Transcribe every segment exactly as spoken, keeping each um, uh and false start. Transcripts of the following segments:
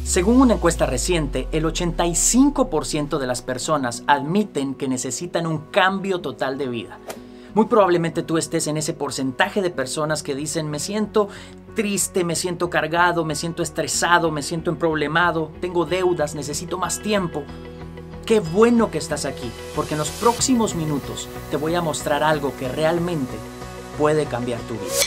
Según una encuesta reciente, el ochenta y cinco por ciento de las personas admiten que necesitan un cambio total de vida. Muy probablemente tú estés en ese porcentaje de personas que dicen: me siento triste, me siento cargado, me siento estresado, me siento emproblemado, tengo deudas, necesito más tiempo. Qué bueno que estás aquí, porque en los próximos minutos te voy a mostrar algo que realmente puede cambiar tu vida.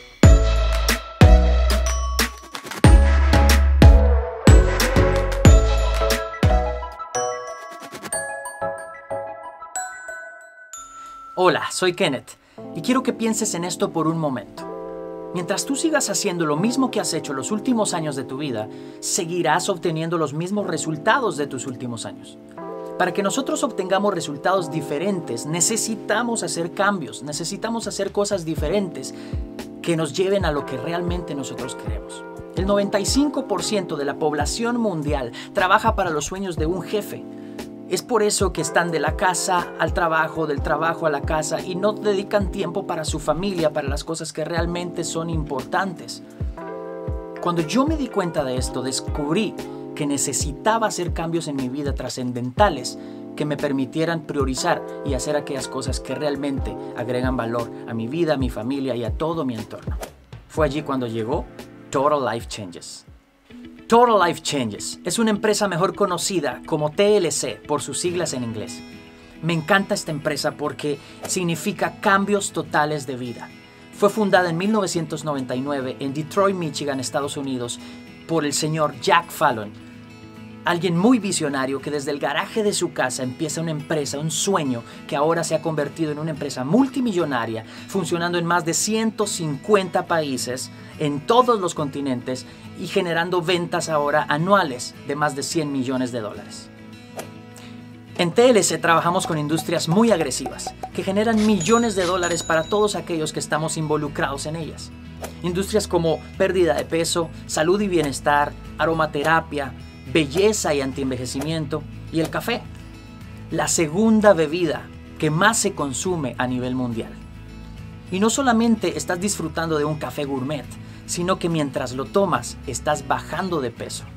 Hola, soy Kenneth y quiero que pienses en esto por un momento. Mientras tú sigas haciendo lo mismo que has hecho los últimos años de tu vida, seguirás obteniendo los mismos resultados de tus últimos años. Para que nosotros obtengamos resultados diferentes, necesitamos hacer cambios, necesitamos hacer cosas diferentes que nos lleven a lo que realmente nosotros queremos. El noventa y cinco por ciento de la población mundial trabaja para los sueños de un jefe. Es por eso que están de la casa al trabajo, del trabajo a la casa y no dedican tiempo para su familia, para las cosas que realmente son importantes. Cuando yo me di cuenta de esto, descubrí que necesitaba hacer cambios en mi vida trascendentales que me permitieran priorizar y hacer aquellas cosas que realmente agregan valor a mi vida, a mi familia y a todo mi entorno. Fue allí cuando llegó Total Life Changes. Total Life Changes es una empresa mejor conocida como T L C por sus siglas en inglés. Me encanta esta empresa porque significa cambios totales de vida. Fue fundada en mil novecientos noventa y nueve en Detroit, Michigan, Estados Unidos, por el señor Jack Fallon, alguien muy visionario que desde el garaje de su casa empieza una empresa, un sueño que ahora se ha convertido en una empresa multimillonaria, funcionando en más de ciento cincuenta países, en todos los continentes y generando ventas ahora anuales de más de cien millones de dólares. En T L C trabajamos con industrias muy agresivas que generan millones de dólares para todos aquellos que estamos involucrados en ellas. Industrias como pérdida de peso, salud y bienestar, aromaterapia, belleza y antienvejecimiento y el café, la segunda bebida que más se consume a nivel mundial. Y no solamente estás disfrutando de un café gourmet, sino que mientras lo tomas estás bajando de peso.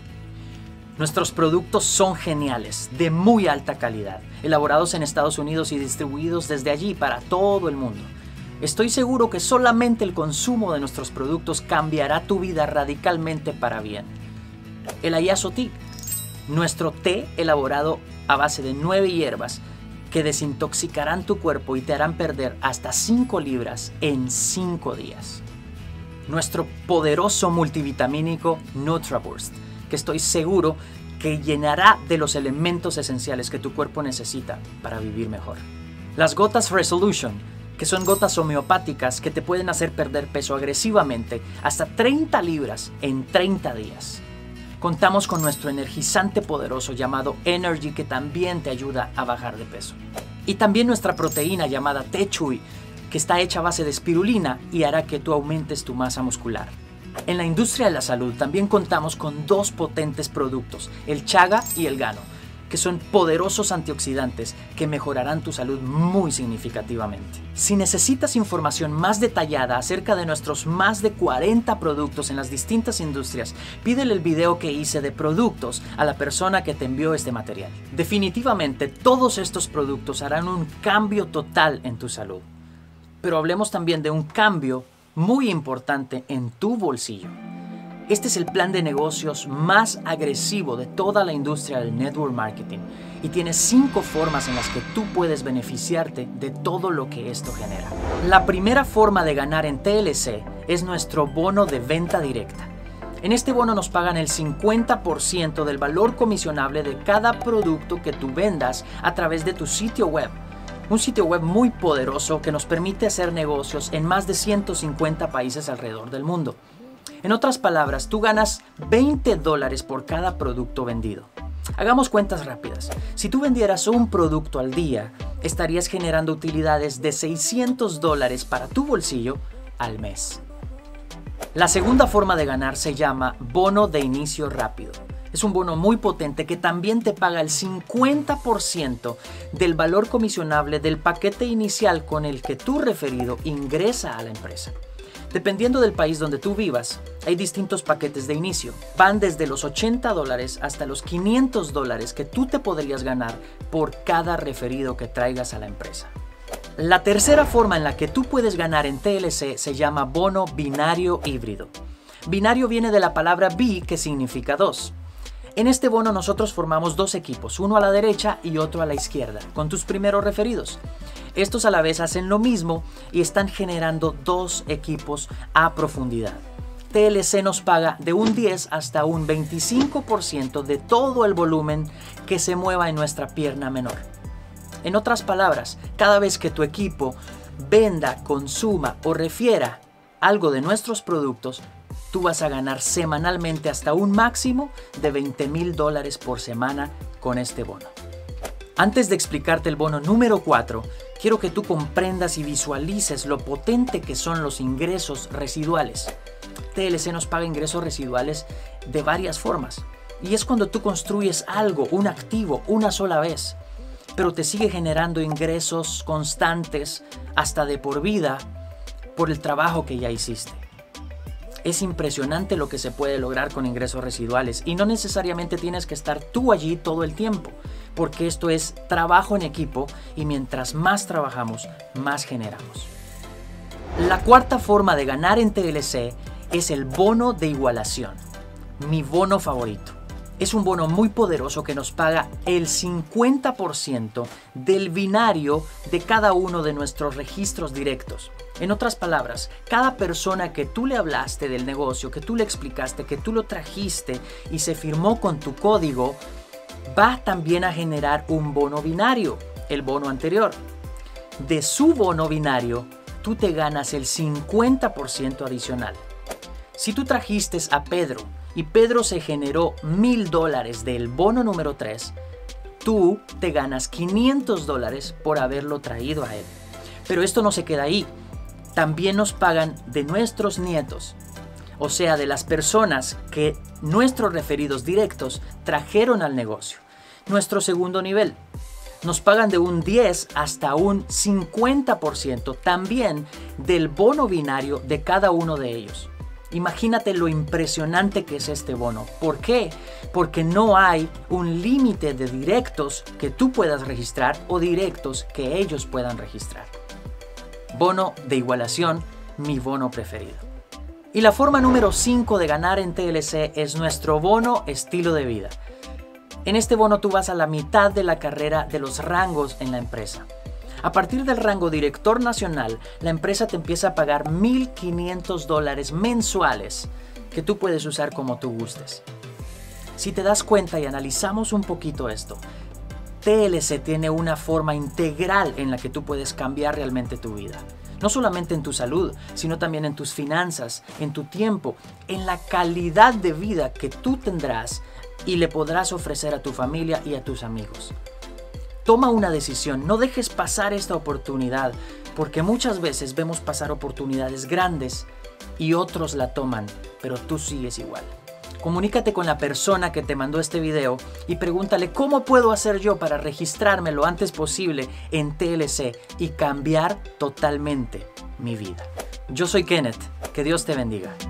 Nuestros productos son geniales, de muy alta calidad, elaborados en Estados Unidos y distribuidos desde allí para todo el mundo. Estoy seguro que solamente el consumo de nuestros productos cambiará tu vida radicalmente para bien. El Ayaso Tea, nuestro té elaborado a base de nueve hierbas que desintoxicarán tu cuerpo y te harán perder hasta cinco libras en cinco días. Nuestro poderoso multivitamínico NutraBurst, que estoy seguro que llenará de los elementos esenciales que tu cuerpo necesita para vivir mejor. Las gotas Resolution, que son gotas homeopáticas que te pueden hacer perder peso agresivamente hasta treinta libras en treinta días. Contamos con nuestro energizante poderoso llamado Energy, que también te ayuda a bajar de peso. Y también nuestra proteína llamada T-Chewy, que está hecha a base de espirulina y hará que tú aumentes tu masa muscular. En la industria de la salud también contamos con dos potentes productos, el Chaga y el Gano, que son poderosos antioxidantes que mejorarán tu salud muy significativamente. Si necesitas información más detallada acerca de nuestros más de cuarenta productos en las distintas industrias, pídele el video que hice de productos a la persona que te envió este material. Definitivamente todos estos productos harán un cambio total en tu salud. Pero hablemos también de un cambio muy importante en tu bolsillo. Este es el plan de negocios más agresivo de toda la industria del network marketing y tiene cinco formas en las que tú puedes beneficiarte de todo lo que esto genera. La primera forma de ganar en T L C es nuestro bono de venta directa. En este bono nos pagan el cincuenta por ciento del valor comisionable de cada producto que tú vendas a través de tu sitio web. Un sitio web muy poderoso que nos permite hacer negocios en más de ciento cincuenta países alrededor del mundo. En otras palabras, tú ganas veinte dólares por cada producto vendido. Hagamos cuentas rápidas. Si tú vendieras un producto al día, estarías generando utilidades de seiscientos dólares para tu bolsillo al mes. La segunda forma de ganar se llama bono de inicio rápido. Es un bono muy potente que también te paga el cincuenta por ciento del valor comisionable del paquete inicial con el que tu referido ingresa a la empresa. Dependiendo del país donde tú vivas, hay distintos paquetes de inicio. Van desde los ochenta dólares hasta los quinientos dólares que tú te podrías ganar por cada referido que traigas a la empresa. La tercera forma en la que tú puedes ganar en T L C se llama bono binario híbrido. Binario viene de la palabra bi, que significa dos. En este bono nosotros formamos dos equipos, uno a la derecha y otro a la izquierda, con tus primeros referidos. Estos a la vez hacen lo mismo y están generando dos equipos a profundidad. T L C nos paga de un diez hasta un veinticinco por ciento de todo el volumen que se mueva en nuestra pierna menor. En otras palabras, cada vez que tu equipo venda, consuma o refiera algo de nuestros productos, tú vas a ganar semanalmente hasta un máximo de veinte mil dólares por semana con este bono. Antes de explicarte el bono número cuatro, quiero que tú comprendas y visualices lo potente que son los ingresos residuales. T L C nos paga ingresos residuales de varias formas. Y es cuando tú construyes algo, un activo, una sola vez, pero te sigue generando ingresos constantes hasta de por vida por el trabajo que ya hiciste. Es impresionante lo que se puede lograr con ingresos residuales y no necesariamente tienes que estar tú allí todo el tiempo, porque esto es trabajo en equipo y mientras más trabajamos, más generamos. La cuarta forma de ganar en T L C es el bono de igualación, mi bono favorito. Es un bono muy poderoso que nos paga el cincuenta por ciento del binario de cada uno de nuestros registros directos. En otras palabras, cada persona que tú le hablaste del negocio, que tú le explicaste, que tú lo trajiste y se firmó con tu código, va también a generar un bono binario, el bono anterior. De su bono binario, tú te ganas el cincuenta por ciento adicional. Si tú trajiste a Pedro y Pedro se generó mil dólares del bono número tres, tú te ganas quinientos dólares por haberlo traído a él. Pero esto no se queda ahí. También nos pagan de nuestros nietos, o sea, de las personas que nuestros referidos directos trajeron al negocio. Nuestro segundo nivel. Nos pagan de un diez hasta un cincuenta por ciento también del bono binario de cada uno de ellos. Imagínate lo impresionante que es este bono. ¿Por qué? Porque no hay un límite de directos que tú puedas registrar o directos que ellos puedan registrar. Bono de igualación, mi bono preferido. Y la forma número cinco de ganar en T L C es nuestro bono estilo de vida. En este bono tú vas a la mitad de la carrera de los rangos en la empresa. A partir del rango director nacional, la empresa te empieza a pagar mil quinientos dólares mensuales que tú puedes usar como tú gustes. Si te das cuenta y analizamos un poquito esto, T L C tiene una forma integral en la que tú puedes cambiar realmente tu vida. No solamente en tu salud, sino también en tus finanzas, en tu tiempo, en la calidad de vida que tú tendrás y le podrás ofrecer a tu familia y a tus amigos. Toma una decisión, no dejes pasar esta oportunidad, porque muchas veces vemos pasar oportunidades grandes y otros la toman, pero tú sigues igual. Comunícate con la persona que te mandó este video y pregúntale cómo puedo hacer yo para registrarme lo antes posible en T L C y cambiar totalmente mi vida. Yo soy Kenneth, que Dios te bendiga.